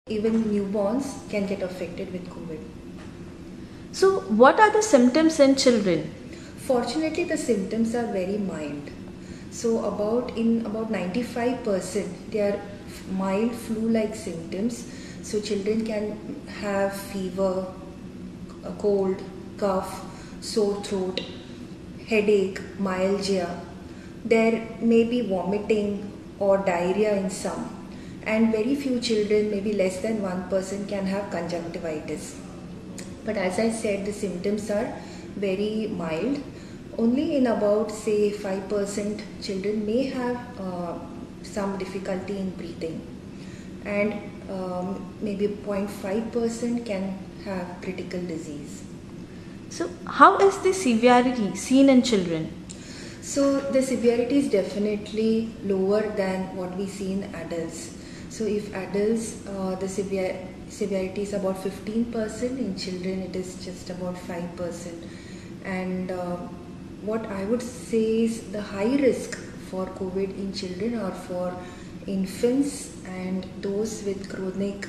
Even newborns can get affected with COVID. So, what are the symptoms in children? Fortunately, the symptoms are very mild. So, in about 95%, they are mild flu-like symptoms. So, children can have fever, a cold, cough, sore throat, headache, myalgia. There may be vomiting or diarrhea in some, and very few children, maybe less than 1%, can have conjunctivitis. But as I said, the symptoms are very mild. Only in about, say, 5% children may have some difficulty in breathing, and maybe 0.5% can have critical disease. So, how is the severity seen in children? So, the severity is definitely lower than what we see in adults. So, if adults, the severity is about 15%, in children it is just about 5%. And what I would say is the high risk for COVID in children are for infants and those with chronic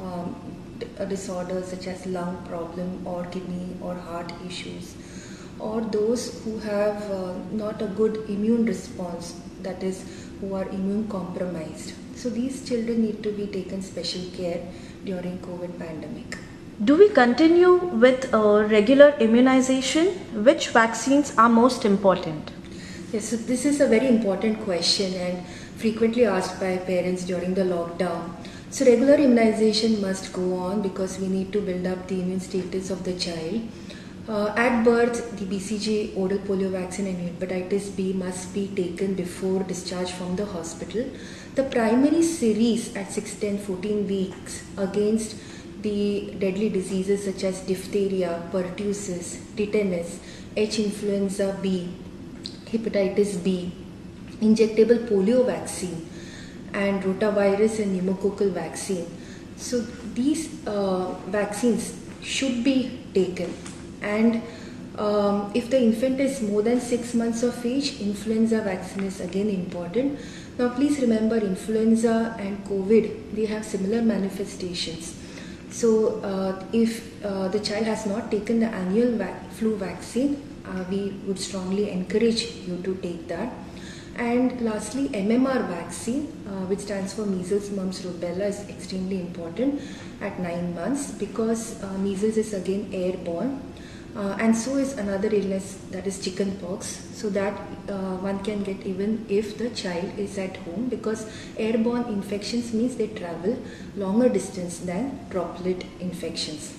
disorders such as lung problem or kidney or heart issues, or those who have not a good immune response, that is, who are immune compromised. So these children need to be taken special care during COVID pandemic. Do we continue with regular immunization? Which vaccines are most important? Yes, so this is a very important question and frequently asked by parents during the lockdown. So regular immunization must go on because we need to build up the immune status of the child. At birth, the BCG, oral polio vaccine and hepatitis B must be taken before discharge from the hospital. The primary series at 6, 10, 14 weeks against the deadly diseases such as diphtheria, pertussis, tetanus, H influenza B, hepatitis B, injectable polio vaccine, and rotavirus and pneumococcal vaccine. So these vaccines should be taken. And if the infant is more than 6 months of age, influenza vaccine is again important. Now please remember, influenza and COVID, they have similar manifestations. So if the child has not taken the annual flu vaccine, we would strongly encourage you to take that. And lastly, MMR vaccine, which stands for measles, mumps, rubella, is extremely important at 9 months because measles is again airborne. And so is another illness, that is chickenpox, so that one can get even if the child is at home, because airborne infections means they travel longer distance than droplet infections.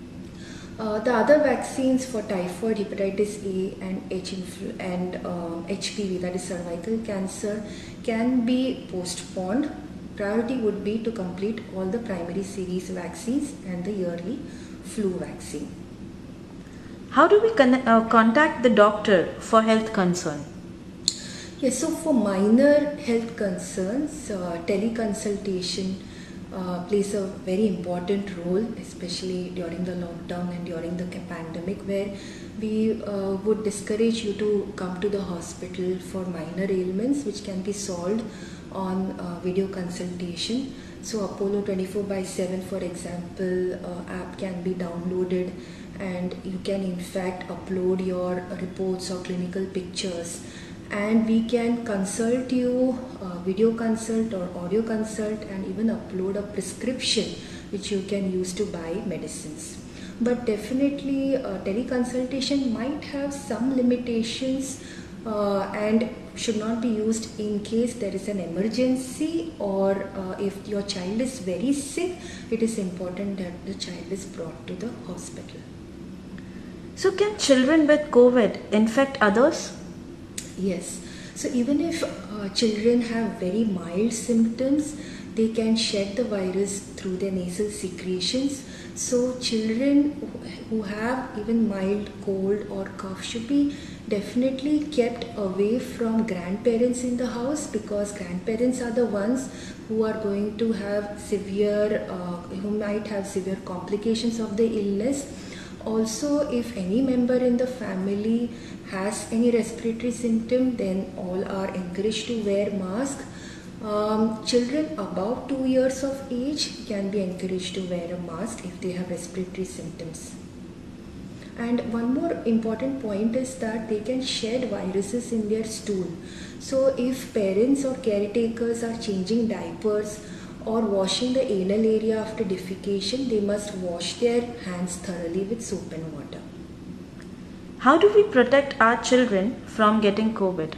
The other vaccines for typhoid, hepatitis A and HPV, that is cervical cancer, can be postponed. Priority would be to complete all the primary series vaccines and the yearly flu vaccine. How do we contact the doctor for health concern? Yes, so for minor health concerns, teleconsultation plays a very important role, especially during the lockdown and during the pandemic, where we would discourage you to come to the hospital for minor ailments which can be solved on video consultation. So Apollo 24/7, for example, app can be downloaded, and you can in fact upload your reports or clinical pictures, and we can consult you, video consult or audio consult, and even upload a prescription which you can use to buy medicines. But definitely teleconsultation might have some limitations and should not be used in case there is an emergency, or if your child is very sick, it is important that the child is brought to the hospital. So can children with COVID infect others? Yes. So even if children have very mild symptoms, they can shed the virus through their nasal secretions. So children who have even mild cold or cough should be definitely kept away from grandparents in the house, because grandparents are the ones who are going to have who might have severe complications of the illness. Also, if any member in the family has any respiratory symptom, then all are encouraged to wear mask. Children above 2 years of age can be encouraged to wear a mask if they have respiratory symptoms. And one more important point is that they can shed viruses in their stool. So if parents or caretakers are changing diapers or washing the anal area after defecation, they must wash their hands thoroughly with soap and water. How do we protect our children from getting COVID?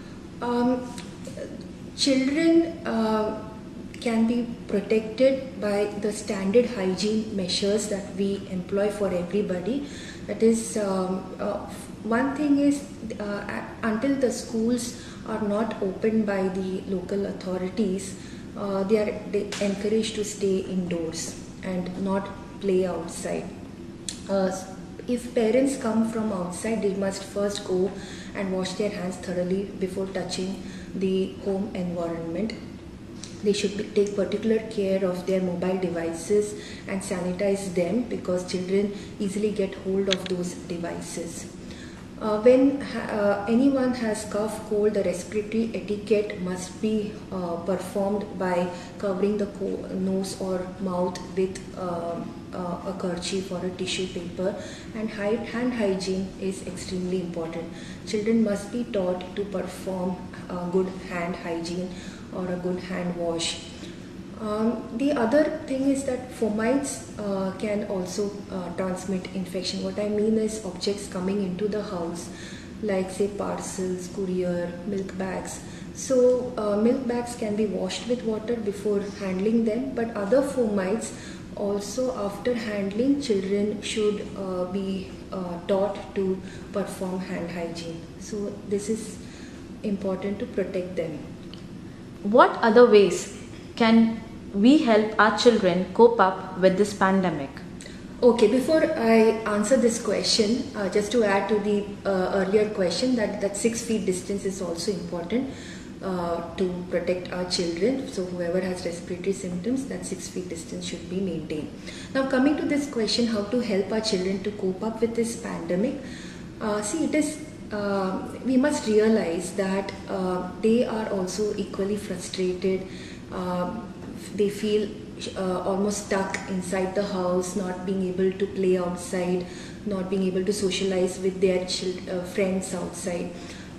Children can be protected by the standard hygiene measures that we employ for everybody. That is, one thing is until the schools are not opened by the local authorities, they are encouraged to stay indoors and not play outside. If parents come from outside, they must first go and wash their hands thoroughly before touching the home environment. They should take particular care of their mobile devices and sanitize them, because children easily get hold of those devices. When anyone has cough, cold, the respiratory etiquette must be performed by covering the nose or mouth with a kerchief or a tissue paper, and hand hygiene is extremely important. Children must be taught to perform good hand hygiene or a good hand wash. The other thing is that fomites can also transmit infection. What I mean is objects coming into the house, like say parcels, courier, milk bags. So milk bags can be washed with water before handling them, but other fomites also, after handling, children should be taught to perform hand hygiene. So this is important to protect them. What other ways can we help our children cope up with this pandemic? Okay, before I answer this question, just to add to the earlier question, that 6 feet distance is also important to protect our children. So whoever has respiratory symptoms, that 6 feet distance should be maintained. Now coming to this question, how to help our children to cope up with this pandemic. We must realize that they are also equally frustrated. They feel almost stuck inside the house, not being able to play outside, not being able to socialize with their friends outside.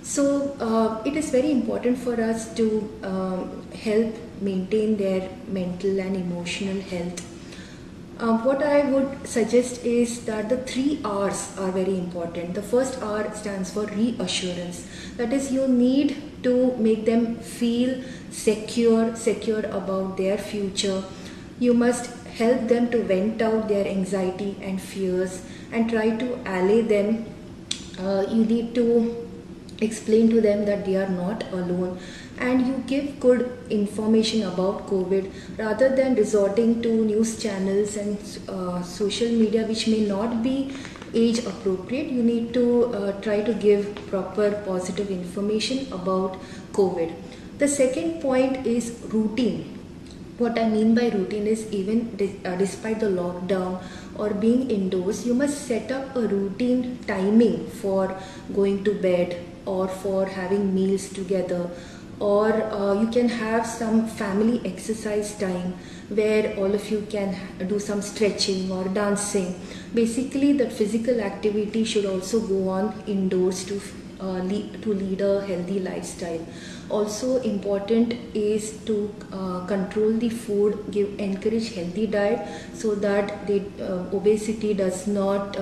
So it is very important for us to help maintain their mental and emotional health. What I would suggest is that the 3 R's are very important. The first R stands for reassurance. That is, you need to make them feel secure about their future. You must help them to vent out their anxiety and fears and try to allay them. You need to explain to them that they are not alone, and you give good information about COVID rather than resorting to news channels and social media which may not be age appropriate. You need to try to give proper positive information about COVID. The second point is routine. What I mean by routine is, even despite the lockdown or being indoors, you must set up a routine timing for going to bed or for having meals together, or you can have some family exercise time where all of you can do some stretching or dancing. Basically, that physical activity should also go on indoors to lead a healthy lifestyle. Also important is to control the food, encourage healthy diet so that the obesity does not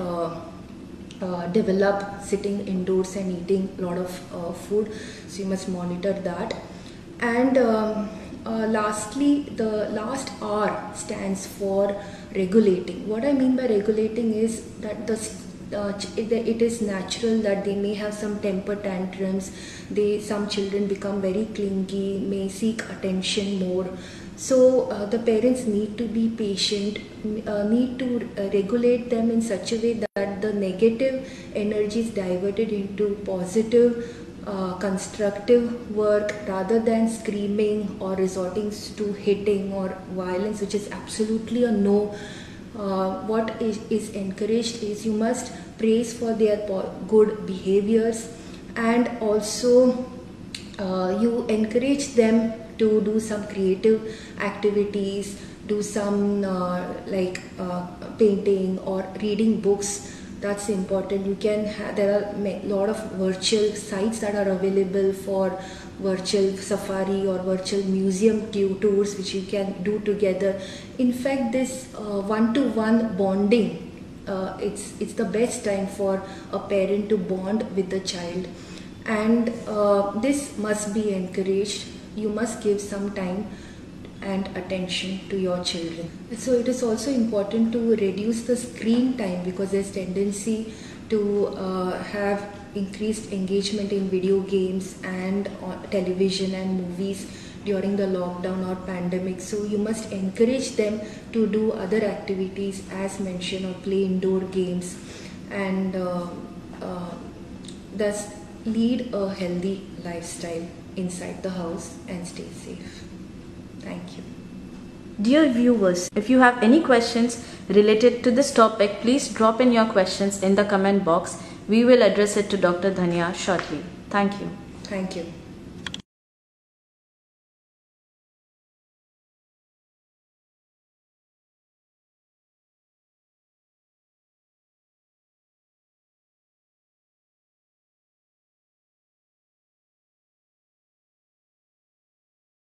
develop sitting indoors and eating a lot of food. So you must monitor that. And lastly, the last R stands for regulating. What I mean by regulating is that it is natural that they may have some temper tantrums. Some children become very clingy, may seek attention more. So the parents need to be patient, need to regulate them in such a way that the negative energy is diverted into positive, constructive work, rather than screaming or resorting to hitting or violence, which is absolutely a no. What is encouraged is you must praise for their good behaviors, and also you encourage them to do some creative activities, do some painting or reading books. That's important. You can there are a lot of virtual sites that are available for virtual safari or virtual museum tours which you can do together. In fact, this one-to-one bonding, it's the best time for a parent to bond with the child, and this must be encouraged. You must give some time and attention to your children. So it is also important to reduce the screen time, because there's tendency to have increased engagement in video games and on television and movies during the lockdown or pandemic. So you must encourage them to do other activities as mentioned, or play indoor games, and thus lead a healthy lifestyle inside the house and stay safe. Thank you. Dear viewers, if you have any questions related to this topic, please drop in your questions in the comment box. We will address it to Dr. Dhanya shortly. Thank you. Thank you.